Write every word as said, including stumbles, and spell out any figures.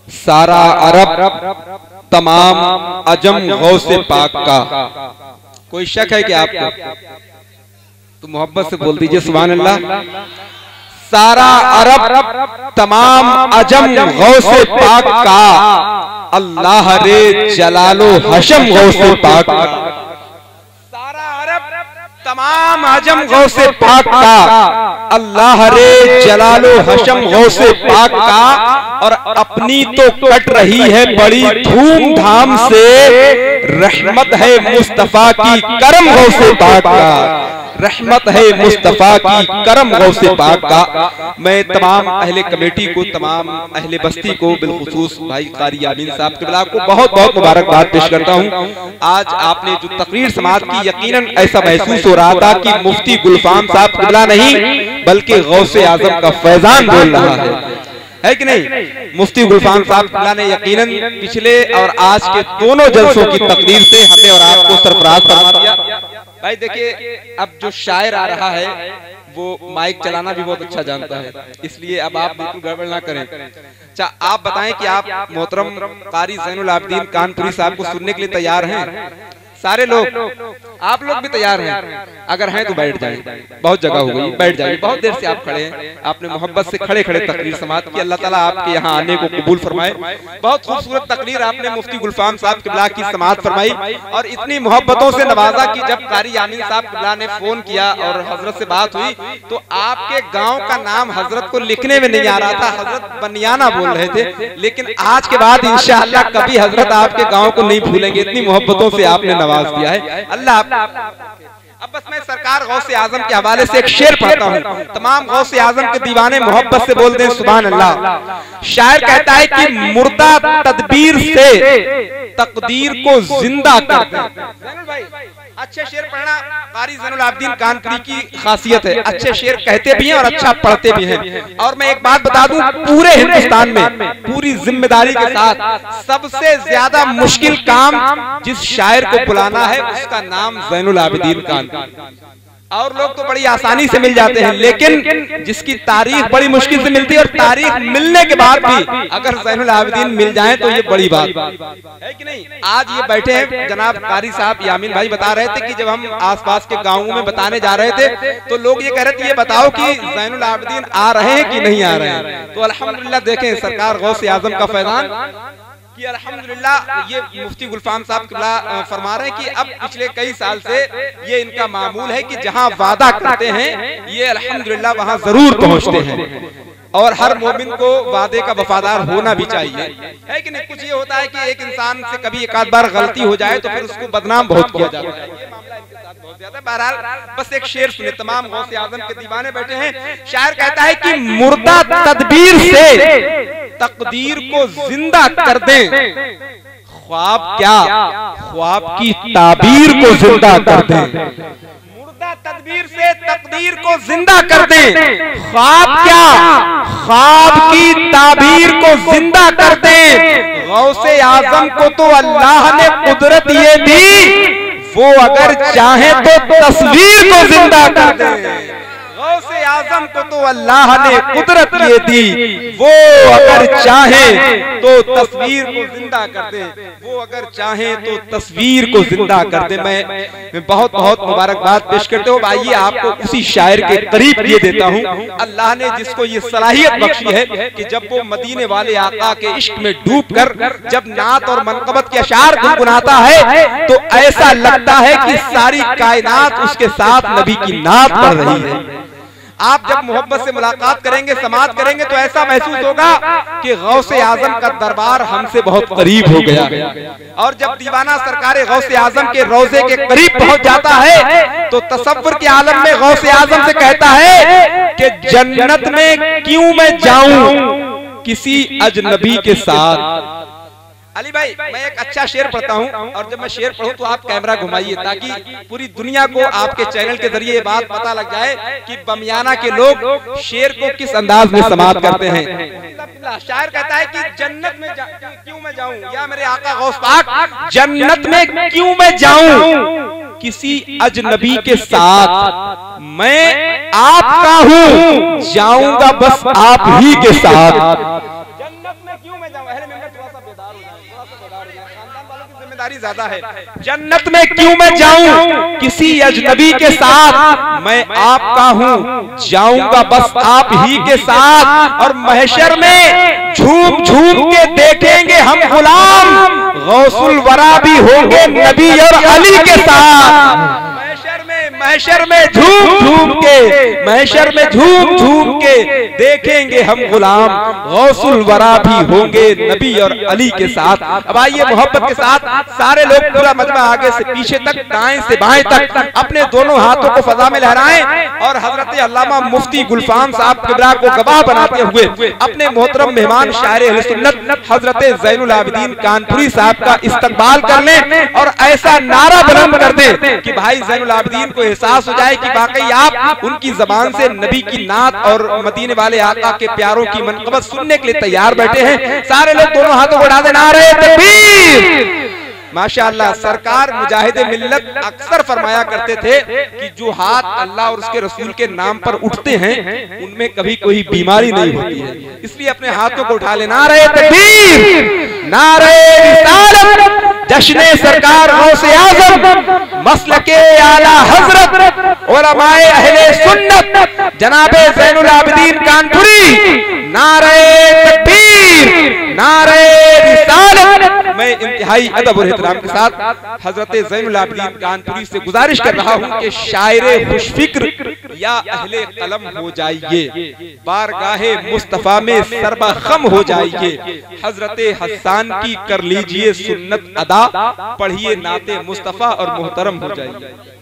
सारा अरब तमाम अजम गौसे पाक का। कोई शक है कि आपको? तो मोहब्बत से बोल दीजिए सुभान अल्लाह। सारा अरब तमाम अजम गौसे पाक का, अल्लाह रे जलालो हशम गौसे पाक का। सारा अरब तमाम अजम गौसे पाक का, अल्लाह रे जलालो हशम गौसे पाक का। और अपनी तो कट रही है बड़ी धूमधाम से, रहमत है मुस्तफा की करम गौसे पाक का, रहमत है मुस्तफा की करम गौसे पाक का। मैं तमाम अहले कमेटी को, तमाम अहले बस्ती को, बिलखुसूस भाई कारी यामीन साहब क़िबला को बहुत बहुत मुबारकबाद पेश करता हूँ। आज आपने जो तकरीर समाज की, यकीनन ऐसा महसूस हो रहा था कि मुफ्ती गुलफाम साहब क़िबला नहीं बल्कि गौसे आजम का फैजान बोल रहा है, है कि नहीं? मुफ्ती गुलफाम साहब क़िबला ने यकीनन पिछले और आज के दोनों जलसों की तकरीर से हमें और आपको सरफराज फरमा दिया। भाई देखिए, अब जो शायर आ रहा है वो माइक चलाना भी बहुत अच्छा जानता है, इसलिए अब आप बिल्कुल गड़बड़ ना करें। अच्छा, आप बताएं कि आप मोहतरम कारी ज़ैनुल आबिदीन कानपुरी साहब को सुनने के लिए तैयार हैं? सारे लोग, आप लोग भी तैयार हैं? अगर हैं तो बैठ जाएं, बहुत जगह हो गई, बैठ जाएं। बहुत देर से आप खड़े हैं, आपने मोहब्बत से खड़े खड़े तकरीर समात की। अल्लाह ताला आपके यहाँ आने को कबूल फरमाए। बहुत खूबसूरत तकरीर आपने मुफ्ती गुलफाम साहब क़िबला की समात फरमाई और इतनी मोहब्बतों से नवाजा कि जब कारी यामीन साहब क़िबला ने फोन किया और हजरत से बात हुई तो आपके गाँव का नाम हजरत को लिखने में नहीं आ रहा था, हजरत बनियाना बोल रहे थे। लेकिन आज के बाद इंशाअल्लाह कभी हजरत आपके गाँव को नहीं भूलेंगे, इतनी मोहब्बतों से आपने नवाज दिया है। अल्लाह। अब बस मैं सरकार गौसे आजम के हवाले से एक शेर पढ़ता हूँ, तमाम गौसे आजम के दीवाने मोहब्बत से बोल दें सुभान अल्लाह। शायर कहता है कि मुर्दा तदबीर से तकदीर को जिंदा कर दे। अच्छे शेर पढ़ना कारी ज़ैनुल आबिदीन कानपुरी की खासियत है, अच्छे शेर कहते भी हैं और अच्छा पढ़ते भी हैं। और मैं एक बात बता दूं, पूरे हिंदुस्तान में पूरी जिम्मेदारी के साथ सबसे ज्यादा मुश्किल काम जिस शायर को बुलाना है उसका नाम ज़ैनुल आबिदीन कानपुरी। और लोग तो बड़ी आसानी से मिल जाते हैं, लेकिन जिसकी तारीख बड़ी मुश्किल से मिलती है और तारीख मिलने के बाद भी अगर ज़ैनुल आबिदीन मिल जाए तो ये बड़ी बात है कि नहीं? आज ये बैठे हैं जनाब कारी साहब यामीन भाई बता रहे थे कि जब हम आसपास के गाँवों में बताने जा रहे थे तो लोग ये कह रहे थे ये बताओ कि ज़ैनुल आबिदीन आ रहे हैं कि नहीं आ रहे हैं। तो अल्हम्दुलिल्लाह देखें सरकार गौसे आजम का फैजान कि अल्हम्दुलिल्लाह ये मुफ्ती गुलफाम साहब क़िबला फरमा रहे हैं कि अब पिछले कई साल से ये इनका मामूल है कि जहां वादा करते हैं ये अल्हम्दुलिल्लाह वहां जरूर पहुंचते हैं। और हर मोमिन को वादे का वफादार होना भी चाहिए, है कि नहीं? कुछ ये होता है कि एक इंसान से कभी एक आध बार गलती हो जाए तो फिर उसको बदनाम बहुत किया जाता है, ये मामला इनके साथ बहुत ज्यादा। बहरहाल बस एक शेर सुने, तमाम गौसे आजम के दीवाने बैठे हैं। शायर कहता है कि मुर्दा तदबीर से तकदीर को जिंदा कर दें, ख्वाब क्या ख्वाब की ताबीर को जिंदा कर दें। मुर्दा तदबीर से तकदीर को जिंदा कर दें, ख्वाब क्या ख्वाब की ताबीर को जिंदा कर दें। गौसे आजम को तो अल्लाह ने कुदरत ये दी, वो अगर चाहे तो तस्वीर को जिंदा कर दें। गौसे आजम को तो अल्लाह ने कुदरत ये दी, वो अगर चाहे तो तस्वीर को जिंदा कर दे, वो अगर चाहे तो तस्वीर को जिंदा कर दे। मैं बहुत बहुत मुबारकबाद पेश करते हो। आइए आपको उसी शायर के करीब ये देता हूँ। अल्लाह ने जिसको ये सलाहियत बख्शी है कि जब वो मदीने वाले आका के इश्क में डूब कर जब नात और मनकबत के अशार गुनगुनाता है तो ऐसा लगता है कि सारी कायनात उसके साथ नबी की नात पढ़ रही है। आप जब मोहब्बत से मुलाकात करेंगे, समात करेंगे तो ऐसा महसूस होगा कि गौसे आजम का दरबार हमसे बहुत करीब हो गया। और जब दीवाना सरकार गौसे आजम के रोजे के करीब पहुंच जाता है तो तसव्वुर के आलम में गौसे आजम से कहता है कि जन्नत में क्यों मैं जाऊं किसी अजनबी के साथ। अली भाई मैं एक अच्छा शेर पढ़ता हूँ और जब मैं शेर पढ़ूं तो आप कैमरा घुमाइए ताकि पूरी दुनिया को आपके चैनल के जरिए ये बात पता लग जाए कि बमियाना के लोग शेर को किस अंदाज में समात करते हैं। शायर कहता है कि जन्नत में क्यों मैं जाऊं, या मेरे आका गौस पाक जन्नत में क्यों मैं जाऊं किसी अजनबी के साथ, मैं आपका हूँ जाऊंगा बस आप ही के साथ। जन्नत में क्यों क्यों मैं जाऊं? अहले मिम्बर थोड़ा सा बेदार हो जाए, थोड़ा सा बेदार हो जाए, खानदान वालों की जिम्मेदारी ज्यादा है। जन्नत में क्यों मैं जाऊं किसी अजनबी के साथ, मैं आपका हूं, जाऊंगा बस आप ही के साथ। और महशर में झूम झूम के देखेंगे हम गुलाम, गौसुल वरा भी होंगे नबी और अली के साथ। महशर में महशर में झूम झूम के महशर में झूम झूम के देखेंगे हम गुलाम, गौसुल वरा भी होंगे नबी और अली के साथ। अब आइए मोहब्बत के साथ सारे लोग पूरा मजमा आगे से पीछे तक, दाएं से बाएं तक अपने दोनों हाथों को फजा में लहराएं और हजरत अल्लामा मुफ्ती गुलफाम साहब किबरा को गवाह बनाते हुए अपने मोहतरम मेहमान शायर अहले सुन्नत हजरत ज़ैनुल आबिदीन कानपुरी साहब का इस्तकबाल कर लें और ऐसा नारा बुलंद कर दें कि भाई ज़ैनुल आबिदीन को एहसास हो जाए कि वाकई आप उनकी जबान से नबी की नात और मदीने वाले आका के प्यारों की मनक़बत सुनने के लिए तैयार बैठे हैं। सारे लोग दोनों हाथों को उठा दें, नारे तकबीर। माशाअल्लाह, सरकार मुजाहिदे मिल्लत अक्सर फरमाया करते थे कि जो हाथ अल्लाह और उसके रसूल के नाम पर उठते हैं उनमें कभी कोई बीमारी नहीं होती है, इसलिए अपने हाथों को उठा लेना। नारे तकबीर, नारे रिसालत, जश्ने सरकार गौसे आज़म मसलके आला हजरत उलमाए अहले सुन्नत जनाबे ज़ैनुल आबिदीन कानपुरी, नारे तकबीर, नारे रिसालत। मैं इंतहाई अदब और एहतराम के साथ हजरत ज़ैनुल आबिदीन कानपुरी से गुजारिश कर रहा हूं कि शायरे खुशफिक्र या अहले कलम हो जाइए, बारगाहे मुस्तफा में सरबा खम हो जाइए, हजरत हसन की कर लीजिए सुन्नत अदा, पढ़िए नाते मुस्तफा और मोहतरम हो जाइए।